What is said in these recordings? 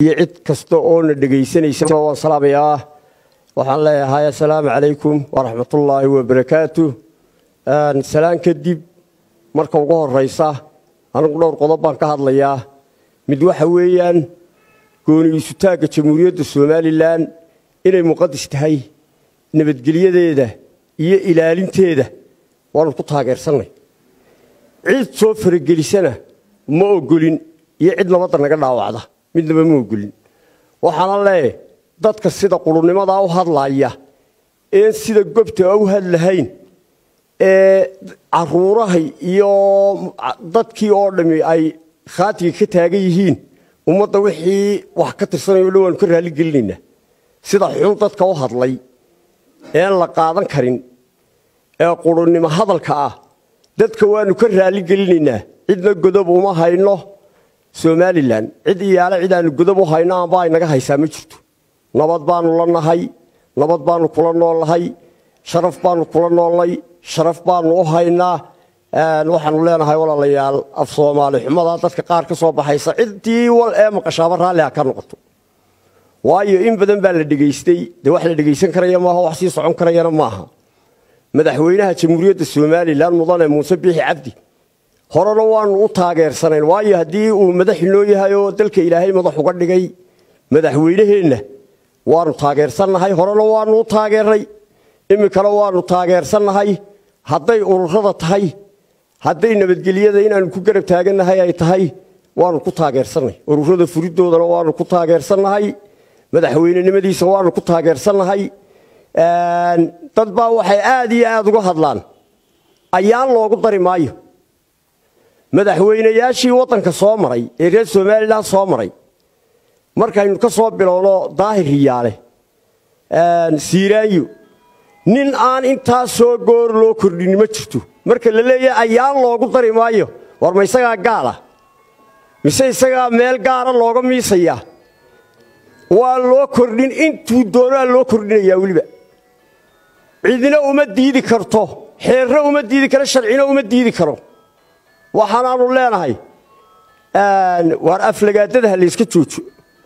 عد كستون دقيسني سوا والسلام يا وحنا هاي السلام عليكم ورحمة الله وبركاته سلام كدب مركب قهر الرئيسة أنا قلنا القضاء كهذا مدوحة ويان كوني يستاق جمهورية الصومالي لان إنه مقدس تهي نبت قلية ده إلى لنتيده وأنا قطها غير سنة عيد صفر الجلسنة ما أقولين يعد لمطر نقدر وعده من ما أقولين وحنا الله ضد كسيدة قرون ما ضاو هاللاية إن سيدة جبت أو هالهين عروره يوم ضد كي أردمي أي خاتي كتاجيهين وما ضوحي وحكت السنة يقولون كره للجلينة سيدة حيون ضد كوا هاللاي إن لقاعدن كرين قرون ما هذا الكأ ضد كوا نكره للجلينة عندنا جذب وما هينه سومالي لان عدي على عدان الجذب وهينا باي نجا هيسامي شفتو نبض بانو لنا هاي نبض بانو كلنا الله هاي شرف بانو كلنا الله شرف بانو هينا نوحن لنا هاي ولا ليال الصومالي حمضة تذكر كصوب حيص عدي والأم قشابر عليها كنقطة وايو إن بدن بالدقيستي ده واحد دقيسن كريا ما هو حسيس عن كريا معها مدحوينها جمهورية الصومالي لان مضان مسبح عبدي هرنا وان وطاقير سنين واي هدي ومدحنوي هايو تلك إلهي مدح وقدقي مدحوينهن وان طاقير سنة هاي هرنا وان وطاقير ري إمي كلا وان وطاقير سنة هاي هدي أرخضت هاي هدي نبتقلية دينا نكوكرب تاقن هاي تهاي وان وطاقير سنة أرخض فريدو دنا وان وطاقير سنة هاي مدحوين نمدي سوان وطاقير سنة هاي تطبع وحي آدي آدو هدلان أيان لو قدري مايو madaxweynayaashii wadanka soo maray ee reer Soomaaliland soo maray markaynu ka soo bilowno daahir riyaale siiraayo nin aan inta soo goor loo kordhin ma jirto marka la leeyahay ayaan loogu dari maayo war ma isaga gaala mise isaga meel gaar ah looga miisaya waa loo kordhin intuu doonaa loo kordhinaya waliba cidina uma diidi karto xeerro uma diidi karo sharcina uma diidi karo waxaan u leenahay war aflagaadada la iska joojo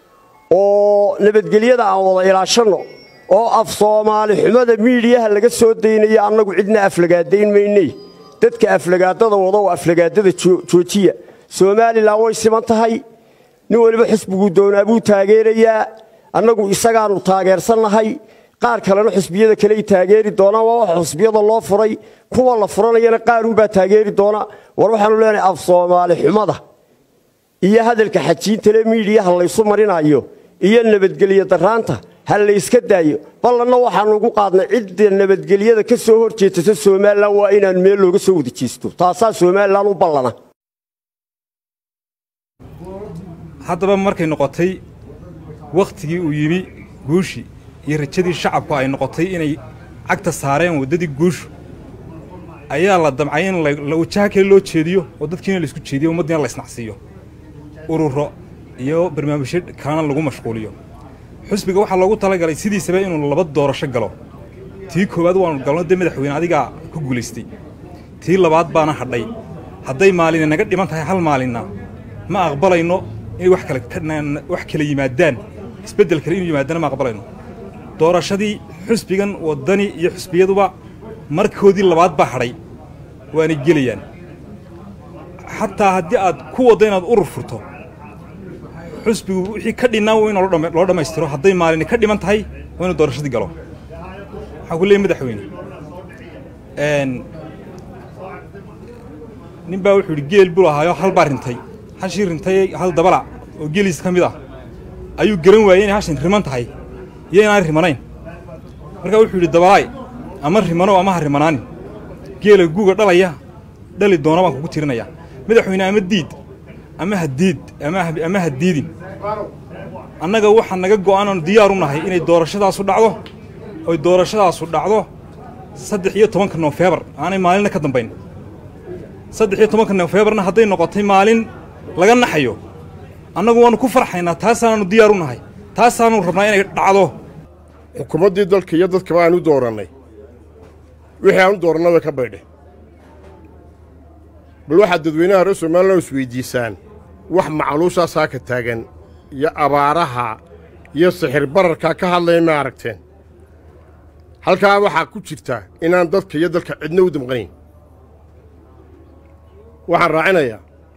oo nabadgelyada aan wada ilaashano oo af Soomaali xumada miidiyaha laga soo deynay anagu cidna aflagaadeyn meynay dadka aflagaadada wada oo aflagaadada joojiya Soomaaliland way siman tahay nin waliba xisbigu doonaa buu taageerayaa anagu isagaan u taageersanahay qaar kalena xisbiyada kale ay taageeri doonaan waa xisbiyada loo furay kuwa la furanayna qaar u baa taageeri doona war waxaan leenahay af Soomaali xumada iyo hadalka xajiinta le miidiyaha la isu marinayo iyo nabadgelyada daraanta hal la iska daayo balna waxaan ugu qaadnay cid nabadgelyada ka soo horjeedta Soomaaliland waa inaan meel looga soo wada jeesto taasa Soomaaliland u ballana haddaba markay noqotay waqtigii uu yimi guushi iyo rajadii shacabku ay noqotay inay cagta saareen wadadii guushu ayaa la damcay in la wajaha kale loo jeediyo oo dadkiina la isku jeediyo ummadina la isnacsiyo ururo iyo barnaamijyo kalena lagu mashquuliyo xisbiga waxa loogu talagalay sidiisaba inuu laba doorasho galo tii koowaad waan galno madaxweyne adiga ku guuleystay tii labaad baana hadhay hadday maalin naga dhiman tahay hal maalina ma aqbalayno in wax kale yimaadaan isbedel kale in yimaadana ma aqbalayno doorashadii xisbigan wadani iyo xisbiyaduba markoodii labaad baa hadhay waana gelayaan xataa haddii aad ku wada inaad urur furto xisbigu wixii ka dhinaa waa in loo dhammaystiro hadday maalin ka dhiman tahay waa inuu doorashadii galo waxaan ku leeyahay madaxweyne nin baa wuxuu yidhi geel buu ahaayo hal baa rintay hashii rintay hal dabalac oo geeliis ka mid ah ayuu garan waayey inay hashin riman tahay iyo inaan rimanayn markaa wuxuu yidhi dabalaay ama rimano ama ha rimanaanin geela guuga dhalaya dhali doona baan kugu tirinaya madaxweyne ama diid ama hadiid ama hadiidin annaga waxa naga go'an oo diyaar u nahay inay doorashadaasu dhacdo oo doorashadaasu dhacdo 13 November aanay maalin ka dambeyn 13 Novemberna haday noqotay maalin laga naxayo annagu waanu ku farxaynaa taasaanu diyaar u nahay taasaanu rabnaa inay dhacdo xukuumadii dalka iyo dadka baan u dooranay wixii aan dooranay ka baydhay bal waxa dadweynaha reer Soomaaliland is weydiisaan wax macluusha saaka taagan iyo abaaraha iyo sixir bararka ka hadlaya ma aragteen halkaa waxaa ku jirta inaan dadka iyo dalka cidna u damqanayn waxaan raacinayaa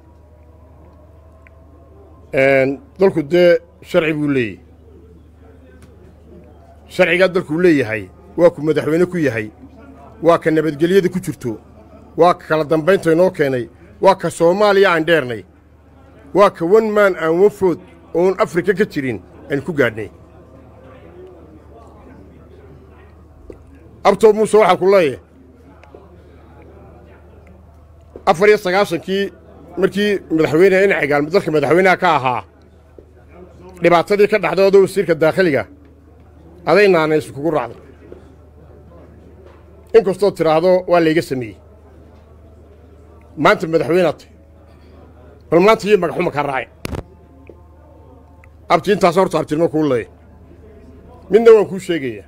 dalku dee sharci buu leeyahay sharcigaa dalkuu leeyahay waa ku madaxweyne ku yahay waa ka nabadgelyada ku jirto waa ka kala dambaynta inoo keenay waa ka soomaaliya aan dheernay waa ka wan maan aan wafood oon afrika ka jirin aan ku gaadhnay abtoo muuse waxaa ku leeyahay 94kii markii madaxweyne in cigaal dalka madaxweynaha ka ahaa dhibaatadii ka dhaxdooda wasiirka daakhiliga aday naanays kugu raacday inkastoo tiraahdo waa layga sameeyey maanta madaxweynaad bal maanta iyo magaxuma ka raacay abti intaas horta abtirmo kuu leeyahay midna waan kuu sheegayaa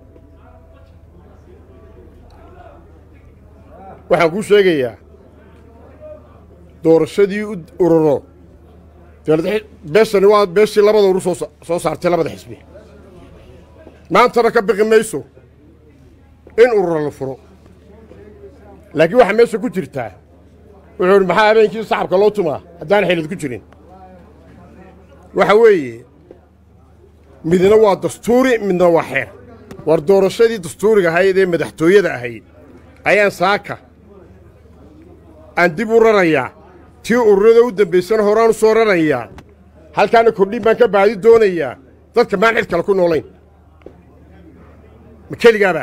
waxaan kuu sheegayaa doorashadii u ururo beeshani waa beeshii labada urur soo saartay labada xisbi maantana ka biqi mayso in ururo la furo laakiin waxaa meesha ku jirtaa wuxuu yidhi maxaa habeenkii sacabka loo tumaa haddaan xilid ku jirin waxa weeye midna waa dastuuri midna waa xeer war doorashadii dastuuriga ahayd ee madaxtooyada ahayd ayaan saaka aan dib u rarayaa tii ururada u dambaysana horaan u soo rarayaa halkaana kordhin baan ka baadi doonayaa dadka maan cid kale ku noolayn ma keligaaba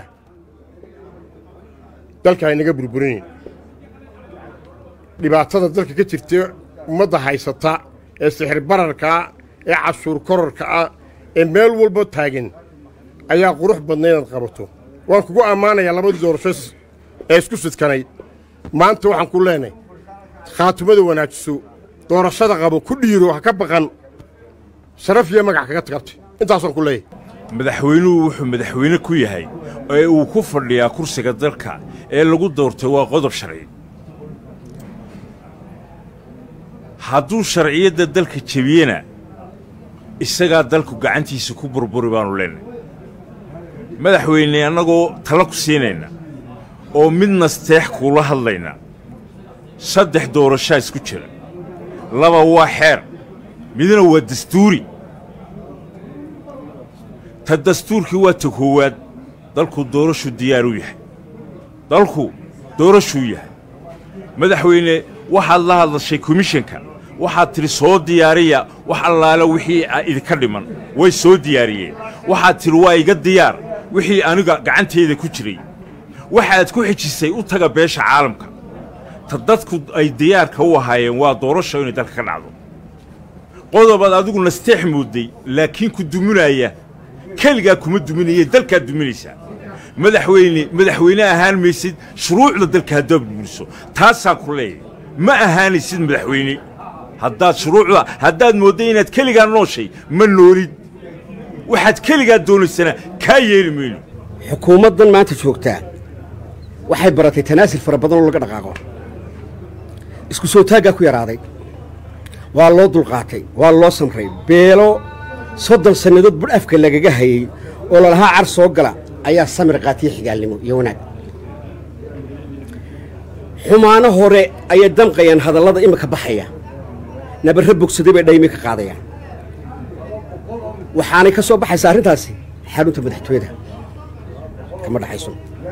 dalka aynaga burburinayn dhibaatada dalka ka jirta ummadda haysata ee sixir bararkaa ee cashuur korarkaa ee meel walba taagan ayaa qurux badna inaad qabato waan kugu ammaanayaa labadii doorasho ee isku sidkanayd maanta waxaan ku leenahay khaatumada wanaajiso doorashada qabo ku dhiiro ha ka baqan sharaf iyo magac kaga tagtay intaasaan ku leeyahay madaxweynuhu wuxuu madaxweyne ku yahay ee uu ku fadhiyaa kursiga dalka ee lagu doortay waa qodob sharci hadduu sharciyadda dalka jebiyena isagaa dalku gacantiisa ku burburi baannu leenahay madaxweyne annagoo tala ku siinayna oo midna steex kuula hadlayna 3 doorashaa isku jira 2 waa xeer midna waa dastuuri ta dastuurkii waa ta koowaad dalku doorashu diyaar u yahay dalku doorashuu yahay madaxweyne waxaad la hadlashay komishanka waxaad tiri soo diyaariya wax allaale wixii idinka dhiman way soo diyaariyeen waxaad tiri waa iga diyaar wixii aniga gacanteeda ku jiray waxaad ku xijisay u taga beesha caalamka ta dadku ay diyaarka u ahaayeen waa doorasho inay dalka ka dhacdo qodobaad adigu nasteex mooday laakiin ku duminaya keligaa kuma duminaya dalkaa duminaysaa madaxweyne ahaan maysid shuruucda dalka haddaad buliso taasaan ku leeyahay ma ahaanaysid madaxweyne haddaad shuruucda haddaad moodday inaad keligaa nooshay ma noolid waxaad keligaa doonaysana kaa yeeli mayno xukuumaddan maanta joogtaa waxay baratay tanaasil fara badan oo laga dhaqaaqo isku soo taaggaa ku yaraaday waa loo dulqaatay waa loo samray beelo 30 sannadood bur afka lagaga hayay oo lalahaa car soo gala ayaa samir qaatiya xigaalnimo iyo wanaag xumaano hore ayay damqayaan hadallada imika baxaya nabarra bogsaday bay dhaymi ka qaadayaan waxaanay ka soo baxaysaa arrintaasi xarunta madaxtooyada kama dhaxayso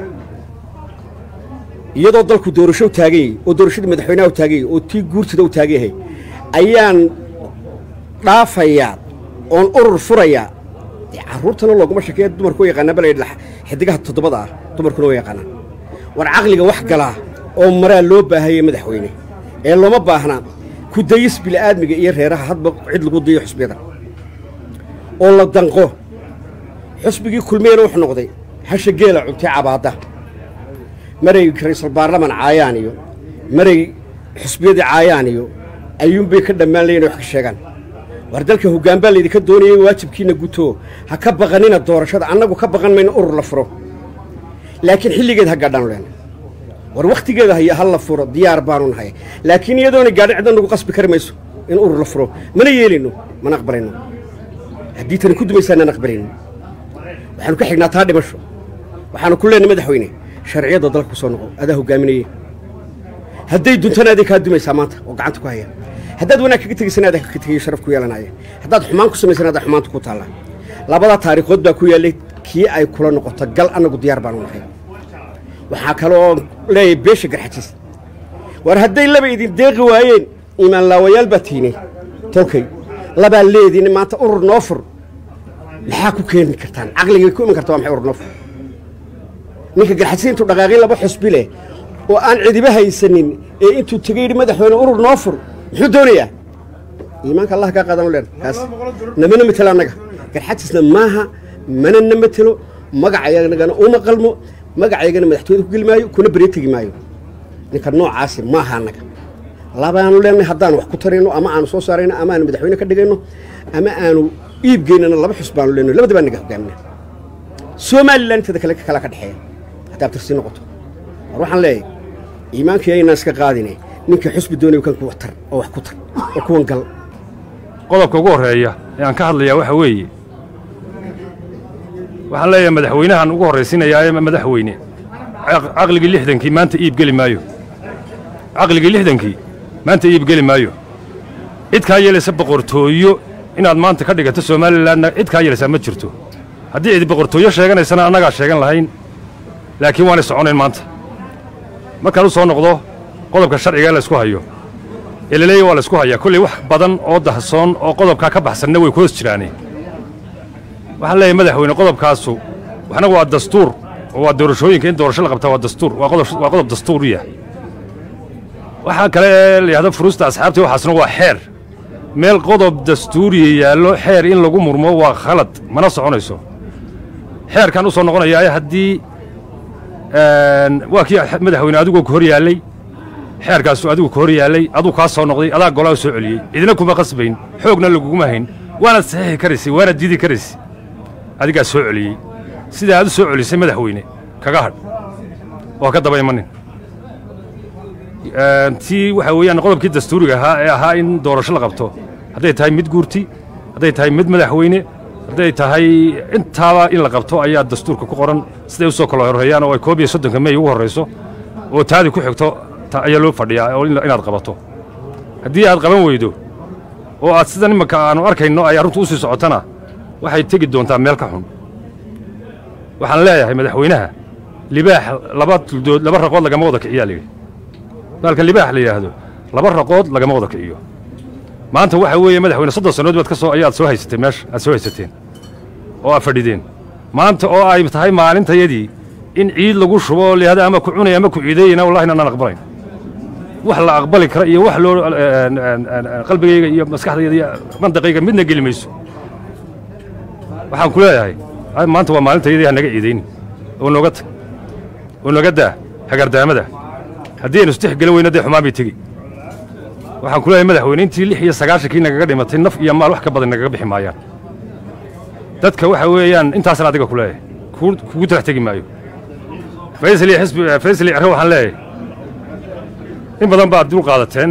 iyadoo dalku doorasho u taagan yahay oo doorashada madaxweynaha u taagan yahay oo tii guurtada u taagan yahay ayaan dhaafayaa oon urur furayaa carruurtana looguma shakeeya dumarku way yaqaanaan bal xidigaha 7 ah dumarkuna way yaqaanaan war caqliga wax galaa oo maraa loo baahayay madaxweyne ee looma baahna ku dayis bil'aadmiga iyo reeraha hadba cid lagu dayo xusbiyada oo la danqo xusbigii kulmeena wuxuu noqday hasha geela cuntay cabaada maray ra'iisul baarlamaan caayaan iyo maray xusbiyada caayaan iyo ayuunbay ka dhammaan leeyeen wax ka sheegaan war dalka hoggaan baa leedika doonayay waajibkiina guto ha ka baqanina doorashada annagu ka baqan mayno urur la furo laakiin xilligeed ha gaadhaan leen war waqtigeeda hal la furo diyaar baanu nahay laakiin iyadoona gaadhin cid nagu qasbi kari mayso in urur la furo mana yeelino mana aqbalayno haddii tani ku dumaysaana aqbalayno waxaanu ka xignaa taa dhimasho waxaanu ku leenahay madaxweyne sharciyada dalka ku soo noqo adaa hogaaminayay hadday duntana aday kaa dumaysaa maanta oo gacanta ku haya haddaad wanaag kaga tegaysana adaa kaga tegaya sharaf ku yeelanaya haddaad xumaan ku samaysana adaa xumaanta ku taallaa labada taariikhood baa ku yaallay kii ay kula noqoto gal annagu diyaar baanu nahay waxaa kaloo leeyahay beesha garxajis war hadday laba idin deeqi waayeen iimaan laawayaal baa tiinay tolkay labaa leediin maanta urur noo fur maxaa ku keeni kartaan caqligay ku iman kartaa waa maxay urur noo fur ninka garxajis intuu dhaqaaqay laba xusbi leh oo aan cidiba haysanin ee intuu tegay yidhi madaxweyne urur noo fur muxuu doonayaa iimaanka allah kaa qaadan u leen kaas namana matelo annaga garxajisna maaha mana na matelo magacayanagana uma qalmo magacaygana madaxtooyada ku geli maayo kuna berye tegi maayo ninka noocaasi maaha annaga labaanu leenahay haddaan wax ku tarayno ama aanu soo saarayno ama aanu madaxweyne ka dhigayno ama aanu iibgeynana laba xus baanu leenahay labada baa naga hogaamina somalilan intada kale ka dhexeeya haddaad tirsi noqoto war waxaan leeyahay iimaankii aynaan iska qaadine ninka xusbi doonayo kan kuwa tar oo wax ku tar oo kuwan gal qodobka ugu horreeya ee aan ka hadlayaa waxa weeye waxaan leeyahay madaxweynahan ugu horraysiinayaa madaxweyne caqligii lixdankii maanta iib geli maayo caqligii lixdankii maanta iib geli maayo cid kaa yeelaysa boqortooyo inaad maanta ka dhigato somalilanna cid kaa yeelaysaa ma jirto haddii cid boqortooyo sheeganaysana annagaa sheegan lahayn laakiin waanay soconayn maanta markaan u soo noqdo qodobka sharciga ee laysku hayo ee la leeyahy waa laysku hayaa kolley wax badan oo dahsoon oo qodobkaa ka baxsanna way ku hoos jiraane waxaan leeyahay madaxweyne qodobkaasu waxna waa dastuur oo waa doorashooyinka in doorasho la qabtaa waa dastuur waa qodob dastuuriya waxaa kale ee la yidhahdo furuusta asxaabta waxaasna waa xeer meel qodob dastuuriya yaallo xeer in lagu murmo waa khalad mana soconayso xeerkaan u soo noqonayaa haddii waa kii madaxweyne adigoo ka hor yaallay xeerkaasu adigu ka hor yaallay aduu kaa soo noqday adaa golaa u soo celiyey cidina kuma qasbayn xoogna laguguma hayn waanaad saxiixi karaysay waanaad diidi karaysay adigaa soo celiyey sidaa aad u soo celisay madaxweyne kaga hadh oo ka daba imanin tii waxaa weeyaan qodobkii dastuuriga ahaa ee ahaa in doorasho la qabto hadday tahay mid guurti hadday tahay mid madaxweyne hadday tahay intaaba in la qabto ayaa dastuurka ku qoran siday u soo kala horreeyaan oo ay 31 May ugu horrayso oo taadi ku xigto ayaa loo fadhiyaa oo inaad qabato haddii aad qaban weydo oo aad sidan imanka aanu arkayno ay arrintu u sii socotana waxay tegi doontaa meel ka xun waxaan leeyahay madaxweynaha libaax laba raqood lagama wada kiciyaa layidhi baalka libaax la yidhaahdo laba raqood lagama wada kiciyo maanta waxa weeye madaxweyne 30 sannadood baad ayaad soo haysatay meesha aad soo haysateen oo aad fadhideen maanta oo ay tahay maalintayadii in ciid lagu shubo leeyada ama ku cunay ama ku ciidayna wallahi inaan aqbalayn wax la aqbali kara iyo wax loo qalbigayga iyo maskaxdayda iyo mandaqayga midna geli mayso waxaan ku leeyahay maanta waa maalintayadii naga ciidayni oo nooga daa hagardaamada haddii aynu istixgelin weyno dee xumaan bay tegi waxaan ku leeyahay madaxweyne intii 96 nagaga dhimatay naf iyo maal wax ka badan nagaga bixi maayaan dadka waxa weeyaan intaasna adiga ku leeyahay kugu tarax tegi maayo faysali ciro waxaan leeyahay in badan baad dul qaadateen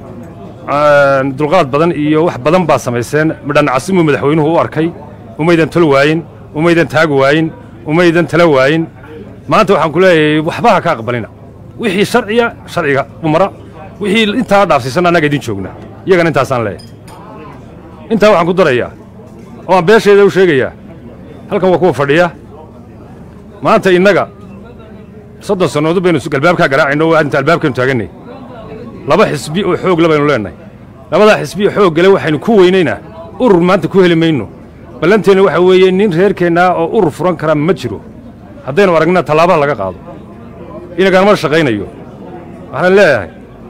dulqaad badan iyo wax badan baad samayseen midhan casimuu madaxweynuhu u arkay umaydan tol waayin umaydan taag waayin umaydan tala waayin maanta waxaan ku leeyahay waxba ha ka aqbalina wixii sharciga umara wixii intaa dhaafsiisan annaga idin joogna iyagana intaasaan leeyahay intaa waxaan ku darayaa oo aan beesheeda u sheegayaa halkan waa kuwa fadhiya maanta innaga 30 sannadood baynu galbaabkaa garaacayno oo inta albaabkaynu taagannay laba xisbi oo xoog labaynu leenahay labadaa xisbi oo xoog gale waxaynu ku weynaynaa urur maanta ku heli mayno ballanteenna waxa weeye nin reerkeennaa oo urur furan kara ma jiro haddaynu aragna tallaabaha laga qaado inaganama shaqaynayo waxaan leeyahay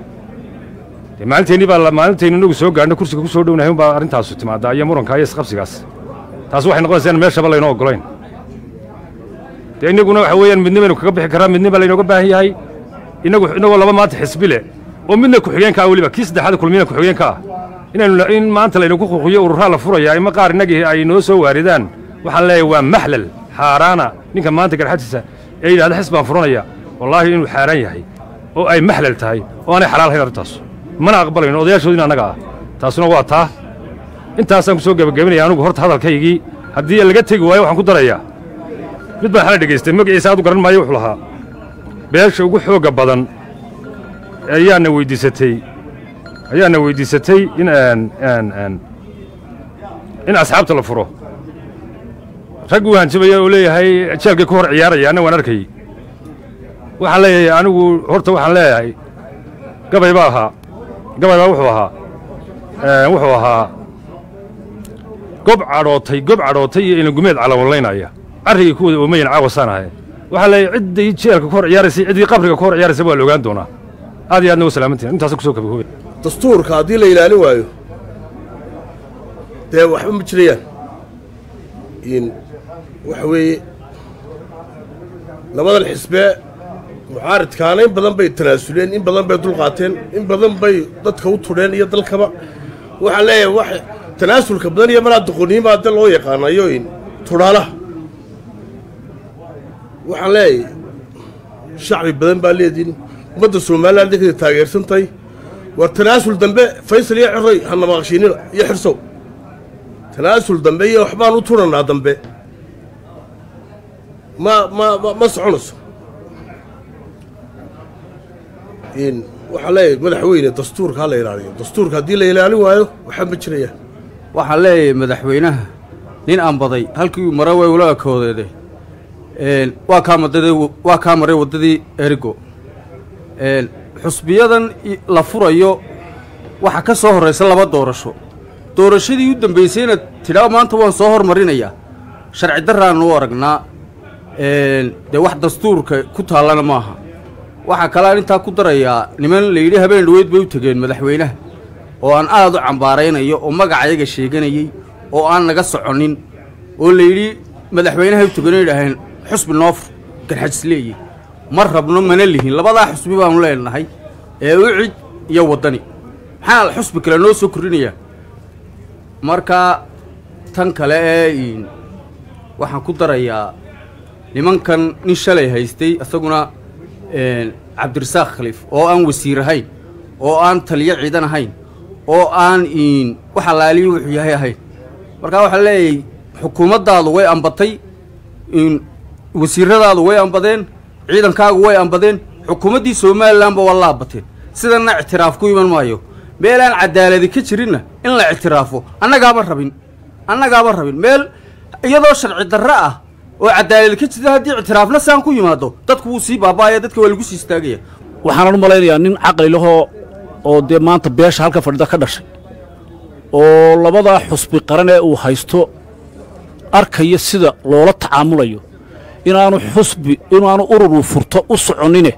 maalintaynu inagu soo gaadhno kursiga ku soo dhownahay unbaa arrintaasu timaadaa iyo murankaa iyo isqabsigaas taas waxay noqonaysaa in meeshaba laynoo oggolayn dee innaguna waxa weeyaan midni baynu kaga bixi karaa midni baa laynooga baahan yahay innagoo laba maanta xisbi leh oo midna ku-xigeenka ah weliba kii saddexaad kulmiyana ku-xigeenka ah in maanta laynagu quuqiyo ururaa la furayaa ima qaar innagii ay noo soo waaridaan waxaan leeyahay waa maxlal xaaraana ninka maanta garxadiisa ee yidhahda xis baan furanaya wallaahi inuu xaaraan yahay oo ay maxlal tahay oo aanay xalaal hayn arrintaas mana aqbalayno odayaashoodina annaga ah taasuna waa taa intaasaan ku soo gebagabanaya anugu horta hadalkaygii haddii laga tegi waayo waxaan ku darayaa mid baan xala dhegaystay magaciisa aad u garan maayo wuxuu lahaa beesha ugu xoogga badan ayaana weydiisatay in asxaabta la furo rag uu hanjabaya oo leeyahay jeelkay ku hor ciyaaraya anna waan arkayey waxaan leeyahay anigu horta waxaan leeyahay gabay baa wuxuu ahaa gob cadhootay iyo inagumeed calawanlaynaya carrigii kuwada oomayan caawasaan ahay waxaa leeyahay ciddii jeelka ku hor ciyaaraysay ciddii qabriga ku hor ciyaaraysay waa la ogaan doonaa aad iyo aadna wa salaamantiin intaasa ku soo kabagoobe dastuurka haddii la ilaalin waayo dee waxba ma jirayaan waxa weeye labadan xisbee mucaaridkaana in badan bay tanaasuleen in badan bay dulqaateen in badan bay dadka u tudheen iyo dalkaba waxaan leeyahay wax tanaasulka badan iyo malaa doqoniimaa de loo yaqaanayo tudhaalaha waxaan leeyahay shacbi badan baa leediin ummadda somalilan dadkeeda taageersantahay war tanaasul dambe faysal iyo ciroy hana maqashiinina iyo xirsow tanaasul dambe iyo waxbaan u tudhannaa dambe ma soconayso waxaa leeyahay madaxweyne dastuurka ha la ilaaliyo dastuurka haddii la ilaalin waayo waxba ma jirayaan waxaan leeyahay madaxweynaha nin aan baday halkii uu mara way ula akoodeede waa kaa maray waddadii erigo xusbiyadan la furayo waxaa ka soo horraysa 2 doorasho doorashadii u dambaysayna tidhaa maanta waan soo hormarinayaa sharci darraannu u aragnaa dee wax dastuurka ku taallana maaha waxaa kaleaan intaa ku darayaa niman layidhi habeen dhaweyd bay u tegeen madaxweynaha oo aan aad u cambaaraynayo oo magacayaga sheeganayey oo aan naga soconnin oo layidhi madaxweynahay u tegeen idhaaheen xusbi noofur garxajis leeyihi ma rabno mana lihin labadaa xusbi baanu leenahay ee ucid iyo waddani maxaa xusbi kale noo soo kordhinayaa marka tan kale ee waxaan ku darayaa nimankan nin shalay haystay isaguna cabdirasaaq khaliif oo aan wasiir ahayn oo aan taliyo ciidan ahayn oo aan wax allaaliyo wuxuu yahay ahayn markaa waxaa leeyahay xukuumaddaadu way ambatay wasiiradaadu way ambadeen ciidankaagu way ambadeen xukuumaddii somalilanba waa la ambateen sidanna ictiraaf ku iman maayo meelaan cadaaladi ka jirinna in la ictiraafo annagaaba rabin meel iyadoo sharci darro ah oo cadaalad ka jirta haddii ictiraafna saan ku yimaado dadku wuu sii baaba'aya dadka waa lagu sii istaagaya waxaan u malaynayaa nin caqli lahoo oo dee maanta beesha halka fadhida ka dhashay oo labadaa xusbi qaran ee uu haysto arkaya sida loola tacaamulayo inaanu ururu furto u soconine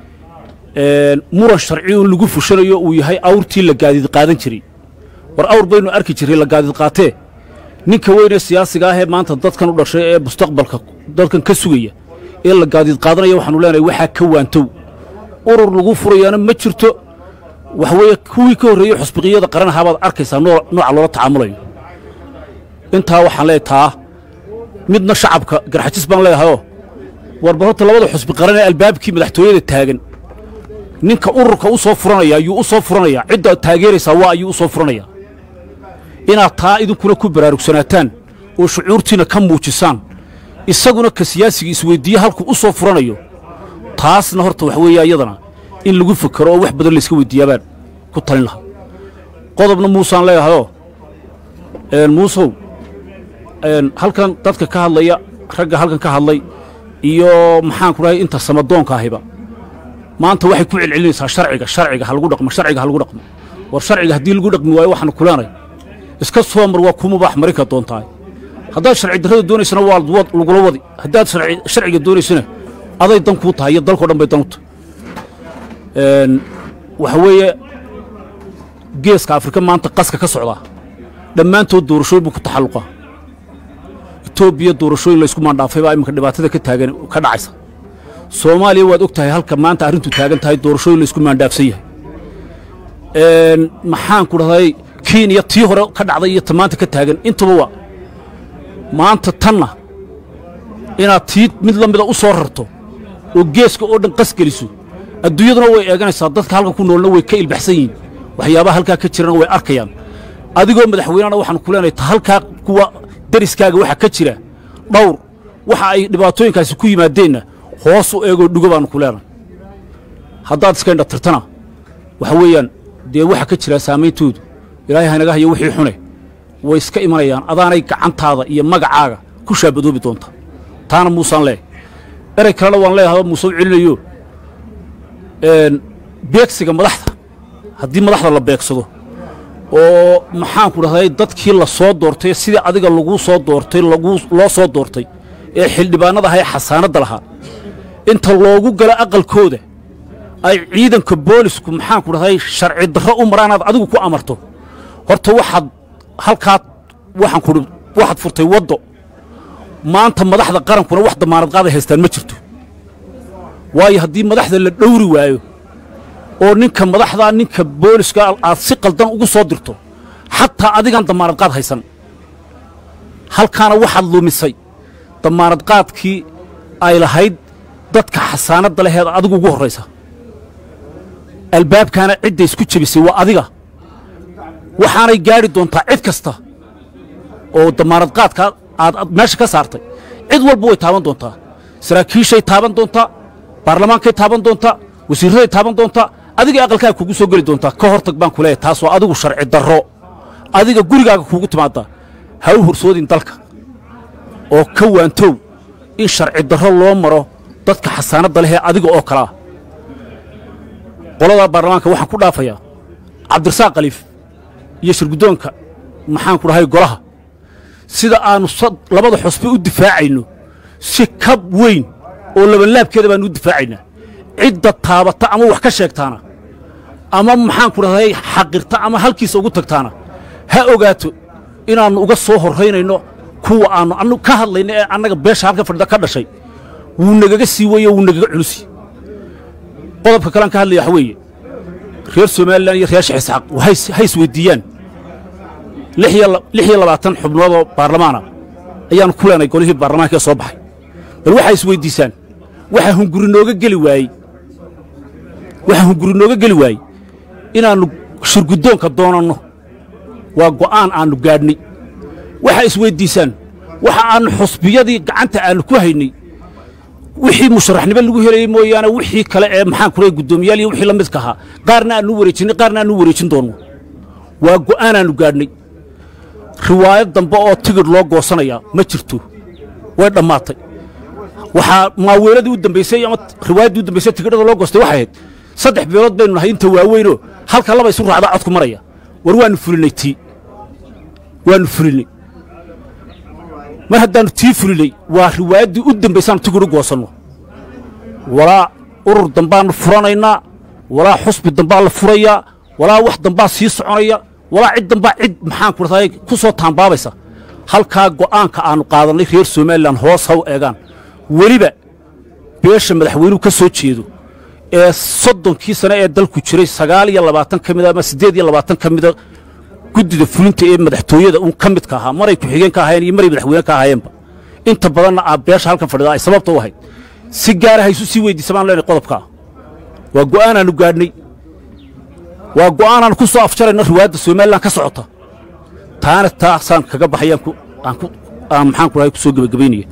muran sharci un lagu fushanayo uu yahay awrtii la gaadiid qaadan jiray war awr baynu arki jirray la gaadiid qaatee ninka weynee siyaasiga ahee maanta dadkan u dhashay ee mustaqbalka dadkan ka sugaya ee la gaadiid qaadanaya waxaanu leenahay waxaa ka waantow urur lagu furayaana ma jirto waxweeye kuwii ka horreeyey xusbiqiyada qaran ahaa baad arkaysaa nooca loola tacaamulayo intaa waxaan leeyahay taa midna shacabka garxajis baan leeyahayoo warba horta labada xusbi qaran ee albaabkii madaxtooyada taagan ninka ururka u soo furanaya ayuu u soo furanayaa cidda taageeraysaa waa ayuu u soo furanayaa inaad taa idinkuna ku baraarugsanataan oo shucuurtiina ka muujisaan isaguna ka siyaasiga isweyddiiye halkuu u soo furanayo taasna horta wax weeye iyadana in lagu fekero oo wax badan layska weyddiiyaabaan ku talin lahaa qodobna muusaan leeyahayoo muusow halkan dadka ka hadlaya ragga halkan ka hadlay iyo maxaanku dhahay inta samadoonka ahiba maanta waxay ku celcelinaysaa sharciga ha lagu dhaqmo war sharciga haddii lagu dhaqmi waayo waxaanu kuleenay iska soo mar waa ku mubaax marinka doontahay haddaad sharci darrada doonaysana waa lagula wadi haddaad sharciga doonaysana aday dan kuu tahay iyo dalkao dhan bay dan u tahay waxa weeye geeska afrika maanta qaska ka socdaa dhammaantood doorashooyin buu ku taxalluqaa etoobiya doorashooyin laysku maandhaafay baa iminka dhibaatada ka taagan ka dhacaysa soomaaliya waad og tahay halka maanta arrintu taagan tahay doorashooyin laysku maandhaafsan yahay maxaan ku dhahday kenya tii hore ka dhacday iyo ta maanta ka taagan intuba waa maanta tanna inaad tii mid la mida u soo rarto oo geeska oo dhan qas geliso adduunyaduna way eeganaysaa dadka halkan ku noolna way ka ilbaxsan yihiin waxyaabaha halkaa ka jirana way arkayaan adigoo madaxweynena waxaan ku leenahay halkaa kuwa dariskaaga waxa ka jira dhowr waxa ay dhibaatooyinkaasi ku yimaadeenna hoos u eegoo dhugo baanu ku leenahay haddaad iska indha tirtana waxa weeyaan dee waxa ka jira saameyntoodu ilaahay haynaga hayo wixii xune way iska imanayaan adaanay gacantaada iyo magacaaga ku shaabadoobi doonta taana muusaan leeyahay erey kalena waan leeyahay muuse u celinayo beegsiga madaxda haddii madaxda la beegsado oo maxaan ku dhahday dadkii la soo doortay sidii adiga lagu soo doortay loo soo doortay ee xildhibaanada ahaa ee xasaanadda lahaa inta loogu gala aqalkooda ay ciidanka boolisku maxaan ku dhahday sharci darro u maraanaad adigu ku amarto horta waxaad halkaa waxaad furtay waddo maanta madaxda qarankuna wax damaanad qaaday haystaan ma jirto waayo haddii madaxda la dhowri waayo oo ninka madaxda ninka booliska aad si qaldan ugu soo dirto xataa adigaan damaanad qaad haysan halkaana waxaad lumisay damaanad qaadkii ay lahayd dadka xasaanadda laheed adigu ugu horraysa albaabkaana cidda isku jebisay waa adiga waxaanay gaadhi doontaa cid kasta oo damaanad qaadka aad meesha ka saartay cid walba way taaban doontaa saraakiishay taaban doontaa baarlamaankay taaban doontaa wasiirraday taaban doontaa adiga aqalkaaga kugu soo geli doontaa ka hortag baan ku leeyahay taas waa adigu sharci darro adiga gurigaaga kuugu timaaddaa ha u horsoodin dalka oo ka waantow in sharci darro loo maro dadka xasaanadda lehee adiga oo kalea qoladaa baarlamaanka waxaan ku dhaafayaa cabdirasaaq khaliif iyo shirguddoonka maxaan ku dhahay golaha sida aannu labada xusbe u difaacayno si kab weyn oo labanlaabkeeda baannu u difaacaynaa cidda taabata ama wax ka sheegtaana ama maxaan ku dhahday xaqirta ama halkiisa ugu tagtaana ha ogaato inaannu uga soo horraynayno kuwa aannu ka hadlayno ee annaga beesha halka fadhida ka dhashay wuu nagaga sii weeye wuu nagaga culusi qodobka kalean ka hadlaya waxa weeye reer somalilan iyo reer sheekh isxaaq ha isweyddiiyaan 26 xubnoodoo baarlamaana ayaannu ku leenay golihii baarlamaanka ee soo baxay bal waxaa isweyddiisaan waxaa hunguri nooga geli waayey inaannu shirguddoonka doonanno waa go'aan aannu gaadhnay waxaa isweyddiisaan waxa aannu xusbiyadii gacanta aannu ku haynay wixii musharaxnimo lagu helayey mooyaane wixii kale ee maxaan ku leeyahay guddoomiyaal iyo wixii la midka ahaa qaarna aannu wareejinnay qaarna aannu wareejin doonno waa go'aanaannu gaadhnay riwaayad dambe oo tigidh loo goosanayaa ma jirto way dhammaatay waxaa maaweeladii u dambaysay ama riwaayaddii u dambaysay tigidhada loo goostay waxay ahayd 3 beelood baynu nahay inta waaweynoo halka laba isu raacda codku maraya war waannu fulinay waannu fulinay mar haddaannu tii fulinay waa riwaayaddii u dambaysaannu tigidh u goosanno walaa urur dambaannu furanaynaa walaa xusbi dambaa la furayaa walaa wax dambaa sii soconaya walaa cid dambaa cid maxaan ku dhahday ku soo taambaabaysa halkaa go'aanka aannu qaadannay reer somalilan hoos ha u eegaan weliba beesha madaxweynuhu ka soo jeedo ee 30kii sane ee dalku jiray 29 ka mid ama 28 ka mida guddida fulinta ee madaxtooyada uun ka midka ahaa maray ku xigeen ka ahaayeen iyo maray madaxweyne ka ahaayeenba inta badanna beesha halkan fadhida ay sababta u ahayd si gaar ah isu sii weydiisamaan leenay qodobka waa go'aanaannu gaadhnay waa go'aanaannu ku soo afjarayno riwaayadda somalilan ka socota taana taasaan kaga baxayaan maxaan ku dhahay ku soo gebagabaynaya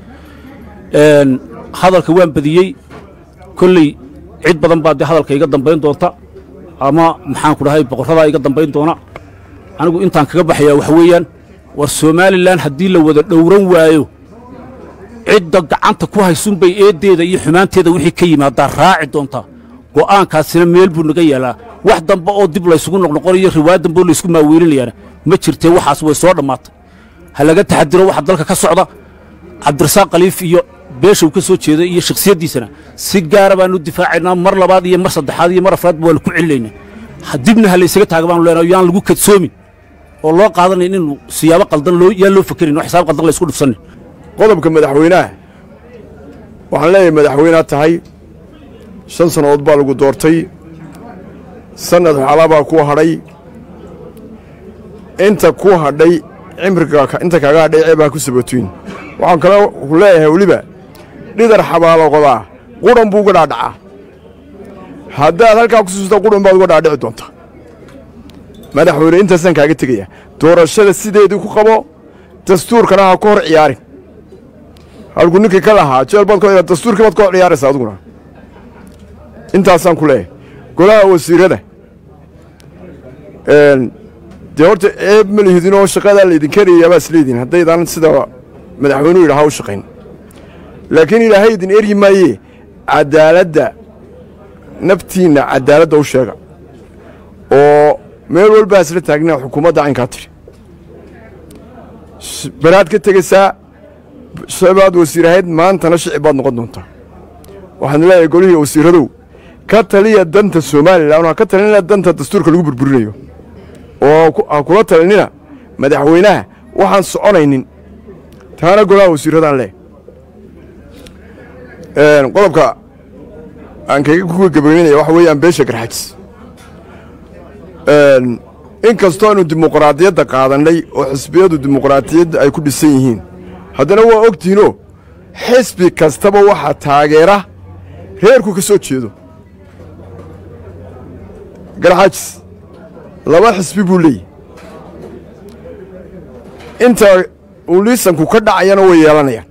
hadalka waan badiyey kolley cid badan baa dee hadalka iga dambayn doonta ama maxaan ku dhahay boqorradaa iga dambayn doona anigu intaan kaga baxayaa waxa weeyaan war somalilan haddii la wada dhowran waayo cidda gacanta ku haysunbay eeddeeda iyo xumaanteeda wixii ka yimaadaa raaci doontaa go'aankaasina meel buu naga yaalaa wax dambe oo dib laysugu noqnoqonayo riwaayad dambe oo laysku maaweelinayaana ma jirtee waxaas way soo dhammaatay ha laga taxadiro waxa dalka ka socda cabdirasaaq khaliif iyo beesha uu ka soo jeeday iyo shakhsiyaddiisana si gaara baannu difaacaynaa mar labaad iyo mar saddexaad iyo mar afraad waannu ku celinaynaa dibna ha laysaga taaga baanu leenahay yaan lagu kadsoomin oo loo qaadanayn inuu siyaabo qaldan yaan loo fakerayn oo xisaab qaldan laysku dhufsanin qodobka madaxweynaha waxaan leeyahay madaxweynaha tahay 5 sannadood baa lagu doortay sannad xaalaa baa ku hadhay inta ku hadhay cimriga inta kaaga hadhay ceebaa ku sabatoyn waxaan kale ku leeyahay weliba dhidar xabaaloqodaa qudhan buu uga dhaadhacaa haddaad halkaa ku suusta qudhan baad uga dhaadhici doontaa madaxweyne intaasaan kaaga tegayaa doorashada sideedii ku qabo dastuurkana ha ku hor ciyaarin halku ninkii ka lahaa jeel baad ku dastuurkii baad ku hor ciyaaraysaa adiguna intaasaan ku leeyahay golaha wasiirada dee horta ceeb ma lihidin oo shaqadaa laydin karayaa baa isleedihin haddaydan sida madaxweynuhu yidhaha u shaqayn laakiin ilaahay idin eryi maayee cadaaladda naftiinna cadaaladda u sheega oo meel walbaa isla taagnaa xukuumadda caynkaa tiri baraad ka tegaysaa shabaad wasiir ahayd maantana shicib baad noqon doontaa waxaan leeyahay golihii wasiiradow ka taliya danta somalilan ha ka talinina danta dastuurka lagu burburinayo oo ha kula talinina madaxweynaha waxaan soconaynin taana golaha wasiirradaan leeyahay qodobka aan kaga ku gabaynaya waxa weeyaan beesha garxajis in kastoo aanu dimuqraadiyadda qaadannay oo xisbiyadu dimuqraadiyadda ay ku dhisan yihiin haddana waa ogtihiinoo xisbi kastaba waxaa taageera reerku ka soo jeedo garxajis laba xisbi buu leeyahy inta uu liisanku ka dhacayana way yeelanayaan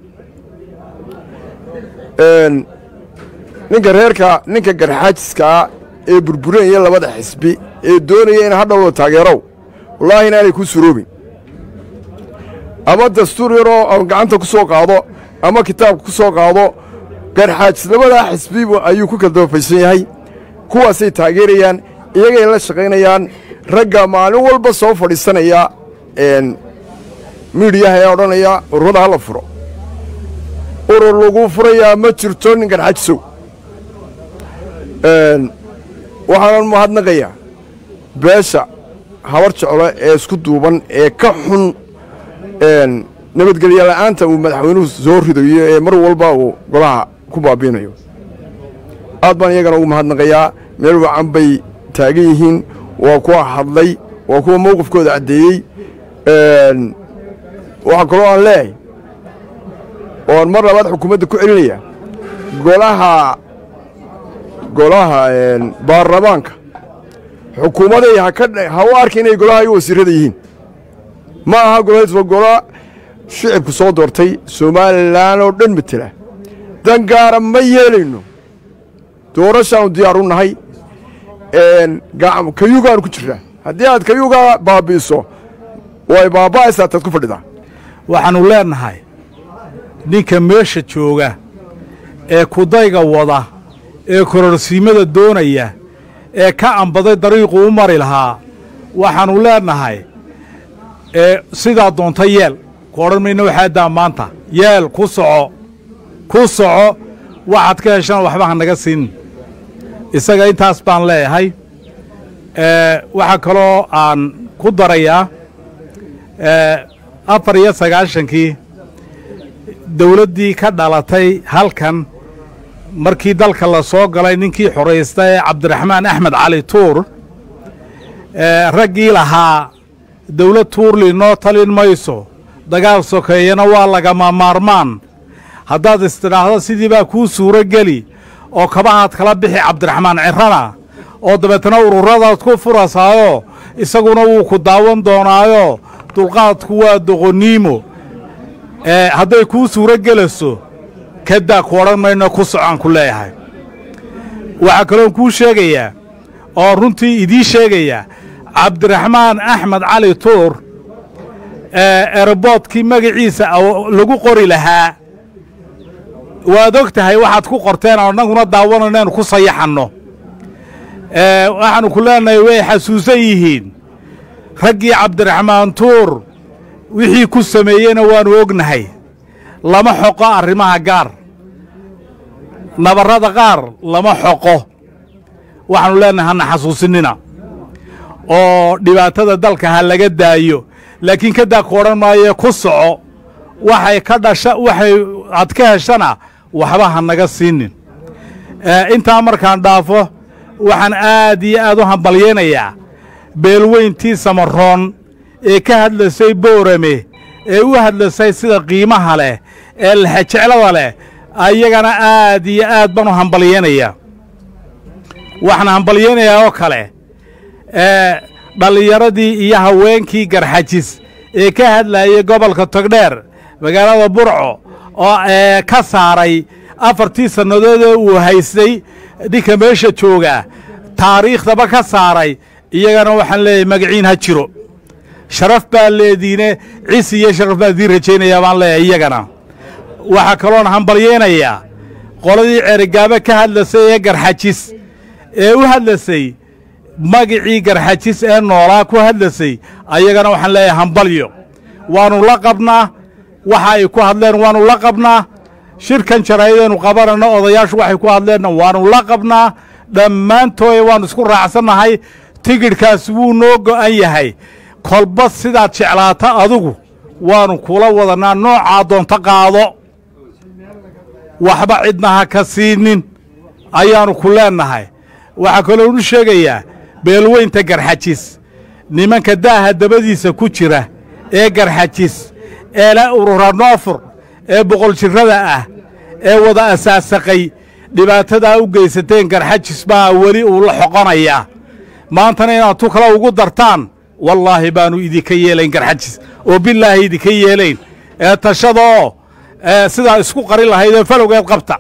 ninka garxaajiskaa ee burburinaya labada xisbi ee doonaya in hadhowda taageerow wallaahi inaanay kuu suroobin ama dastuur yaroo aan gacanta ku soo qaado ama kitaabka ku soo qaado garxaajis labadaa xisbi ayuu ku kala dabafaysan yahay kuwaasay taageerayaan iyagay la shaqaynayaan ragga maalin walba soo fadhiisanaya miidhiyaha ee odhanaya ururada hala furo urur lagu furayaa ma jirto nin garxaajisow waxaanan mahadnaqayaa beesha habar jeclo ee isku duuban ee ka xun nabadgelya la'aanta uu madaxweynuhu soo ridayo ee mar walba uu golaha ku baabiinayo aad baan iyagana ugu mahadnaqayaa meel wacan bay taagan yihiin waa kuwa hadlay waa kuwa mowqifkooda caddeeyey waxaa kaloo aan leeyahay oon mar labaad xukuumadda ku celinaya golaha baarlamaanka xukuumaday ha u arka inay golaha iyo wasiirrada yihiin ma aha golahays waa gola shicibku soo doortay somalilan oo dhan matela dan gaara ma yeelayno doorashaannu diyaar u nahay kayugaanu ku jirnaa haddii aad kayugaa baabi'iso way baaba'aysaa taad ku fadhidaa waxaannu leennahay ninka meesha jooga ee kudayga wada ee kororsiimada doonaya ee ka ambaday dariiqu u mari lahaa waxaannu leennahay sidaa doonta yeel ku odhan mayna waxaadaa maanta yeel ku soco waxaad ka heshana waxba ha naga siin isaga intaas baan leeyahay waxaa kaloo aan ku darayaa 94 dawladdii ka dhalatay halkan markii dalka la soo galay ninkii xoraysta ee cabdiraxmaan axmed cali tuur raggii lahaa dawlad tuurli noo talin mayso dagaal sokeeyana waa lagama maarmaan haddaad istidhaahdo sidii baa kuu suuro geli oo kabahaad kala bixi cabdiraxmaan cirrana oo dabeetana ururadaad ku furasaayoo isaguna wuu ku daawan doonaayo dulqaadku waa doqoniimo hadday kuu suuro gelayso kadaa ku odhan mayno ku socaan ku leeyahay waxaa kaloon kuu sheegayaa oo runtii idiin sheegayaa cabdiraxmaan axmed cali tuur eroboodkii magaciisa lagu qori lahaa waad og tahay waxaad ku qorteen oo annaguna daawanayno inaynu ku sayaxanno waxaannu ku leenahay way xasuusan yihiin raggii cabdiraxmaan tuur wixii ku sameeyeyna waannu ognahay lama xoqo arrimaha gaar nabarrada qaar lama xoqo waxaannu leenahay hana xasuusinnina oo dhibaatada dalka ha laga daayo laakiin kadaa ku odhan maayee ku soco waxay aad ka heshana waxba ha naga siinin intaa markaan dhaafo waxaan aad iyo aad u hambalyaynayaa beelweyntii samaroon ee ka hadlaysay boorame ee u hadlaysay sida qiimaha leh ee lexejeclada leh ayagana aad iyo aad baan u hambalyaynayaa waxaan hambalyaynayaa oo kale dhallinyaradii iyo haweenkii garxajis ee ka hadlayay gobolka togdheer magaalada burco oo ka saaray 4 sannadood ee uu haystay ninka meesha jooga taariikhdaba ka saaray iyagana waxaan leeyahay magaciin ha jiro sharaf baa leediine ciise iyo sharaf baa diin rajaynayaa baan leeyahay iyagana waxa kaloon hambalyeenayaa qoladii ceerigaaba ka hadlasay ee garxajis ee u hadlasay magacii garxajis ee noolaa ku hadlasay ayagana waxaan leeyahay hambalyo waanu la qabnaa waxa ay ku hadleen waanu la qabnaa shirkan jaraayadeennu qabanayno odayaashu waxay ku hadleenna waanu la qabnaa dhammaantooda waannu isku raacsannahay tigidhkaas wuu noo go'an yahay kolba sidaad jeclaata adigu waannu kula wadannaa noocaa doonta qaado waxba cidna ha ka siinin ayaannu ku leennahay waxaa kaloonu sheegayaa beelweynta garxajis nimanka daaha dabadiisa ku jira ee garxajis ee la urura noofur ee boqol jirrada ah ee wada asaasaqay dhibaatadaa u geysateen garxajis baa weli uu la xoqonayaa maantana inaad tu kale ugu dartaan wallaahi baannu idinka yeelayn garxajis oo bilaahi idinka yeelayn ee tashadaoo sidaa isku qari lahaydee falowgeed qabta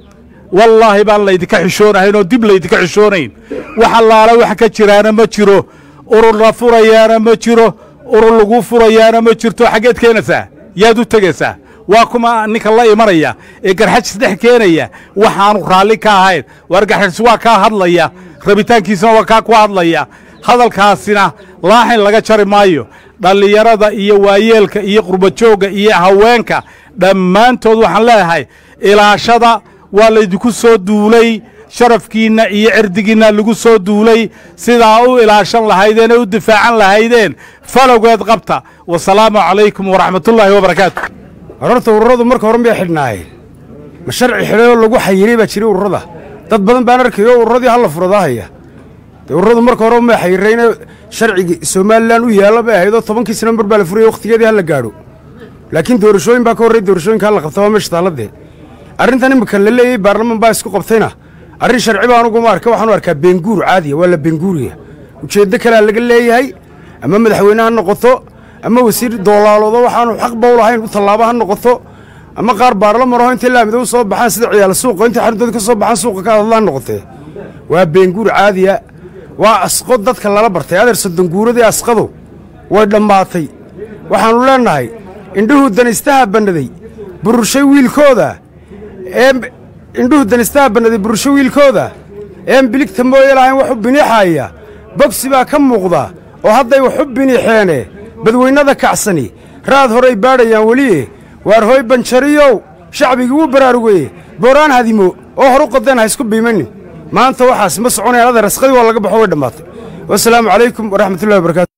wallaahi baan laydinka xishoonahayn oo dib laydinka xishoonayn wax allaala wax ka jiraana ma jiro urur la furayaana ma jiro urur lagu furayaana ma jirto xaggeed keenaysaa yaad u tegaysaa waa kuma ninka la imanaya ee garxajis dhex keenaya waxaanu raalli ka ahayn waar garxajis waa kaa hadlaya rabitaankiisana waa kaa ku hadlaya hadalkaasina laaxin laga jari maayo dhallinyarada iyo waayeelka iyo qurbajoogga iyo haweenka dhammaantood waxaan leeyahay ilaashada waa laydinku soo duulay sharafkiinna iyo cirdigiinna lagu soo duulay sidaa u ilaashan lahaydeen ee u difaacan lahaydeen falowgeed qabta wasalaamu calaykum waraxmatullaahi wabarakaatu horta ururadu marka hore miyay xidhnaayeen ma sharci xidhay oo lagu xayiray baa jiray ururada dad badan baan arkayo ururadii halla furadaahaya dee ururadu marka hore may xayirayna sharcigii somalilan u yaalla bay ahaydoo 10kii November baa la furayay wakhtigeedii halla gaadho laakiin doorashooyin baa ka horreeyay doorashooyinka halla qabta waa meesha taaladee arrintan imika la leeyahay baarlamaan baa isku qabtayna arrin sharci baan ugu markaa waxaanu arkaa beenguur caadiya waa la beenguuriya ujeeddo kale laga leeyahay ama madaxweynaha noqoto ama wasiir doolaaloodo waxaanu xaq bow lahayn u tallaabaha noqoto ama qaar baarlamaan oo inta laamida u soo baxaan sida ciyaal suuqa inta xaruntood ka soo baxaan suuqa ka hadlaan noqotee waa beenguur caadiya waa asqo dadka lala bartay adeer soddon guuradii asqadu way dhammaatay waxaanu leenahay indhuhu danistaha bannaday bururshay wiilkooda indhuhu danistaha bannaday burursho wiilkooda biligta mooye lahayn wax u biniixaaya bogsi baa ka muuqda oo hadday wax u biniixeene badweynnada kacsani raad horay baadhayaan weliye waar hooy banjariyow shacbigii wuu baraarugeye booraan hadimo oo horu qodeen ha isku biimanin maanta waxaas ma soconayaan adeer asqadii waa laga baxo way dhammaatay wasalaamu calaykum waraxmatullahi wabarakatu